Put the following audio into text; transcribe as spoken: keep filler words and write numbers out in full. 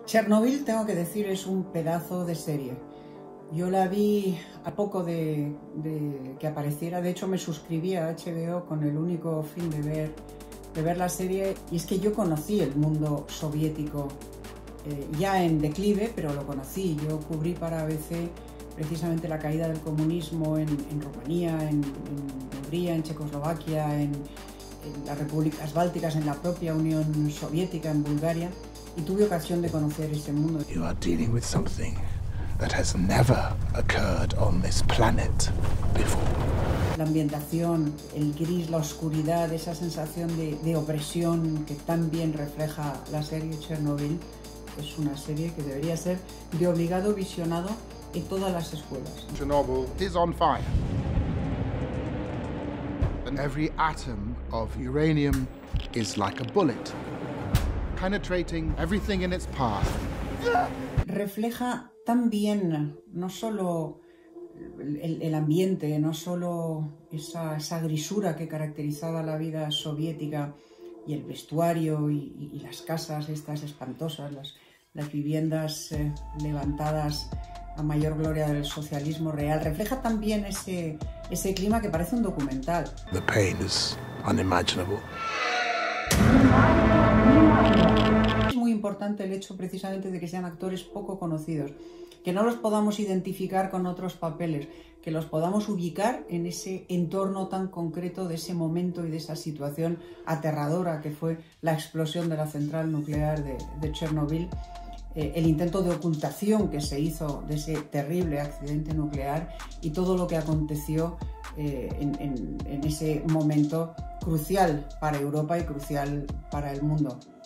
Chernobyl, tengo que decir, es un pedazo de serie. Yo la vi a poco de, de que apareciera. De hecho, me suscribí a H B O con el único fin de ver, de ver la serie. Y es que yo conocí el mundo soviético eh, ya en declive, pero lo conocí. Yo cubrí para A B C precisamente la caída del comunismo en, en Rumanía, en, en Hungría, en Checoslovaquia, en, en las repúblicas bálticas, en la propia Unión Soviética, en Bulgaria. Y tuve ocasión de conocer ese mundo. You are dealing with something that has never occurred on this planet before. La ambientación, el gris, la oscuridad, esa sensación de, de opresión que tan bien refleja la serie Chernobyl, es una serie que debería ser de obligado visionado en todas las escuelas. Chernobyl is on fire. And every atom of uranium is like a bullet, penetrating everything in its path. Refleja tan bien no solo el, el ambiente, no solo esa, esa grisura que caracterizaba la vida soviética y el vestuario y, y, y las casas estas espantosas, las, las viviendas eh, levantadas a mayor gloria del socialismo real. Refleja también ese, ese clima que parece un documental. The pain is unimaginable. Es muy importante el hecho precisamente de que sean actores poco conocidos, que no los podamos identificar con otros papeles, que los podamos ubicar en ese entorno tan concreto de ese momento y de esa situación aterradora que fue la explosión de la central nuclear de, de Chernobyl, eh, el intento de ocultación que se hizo de ese terrible accidente nuclear y todo lo que aconteció eh, en, en, en ese momento crucial para Europa y crucial para el mundo.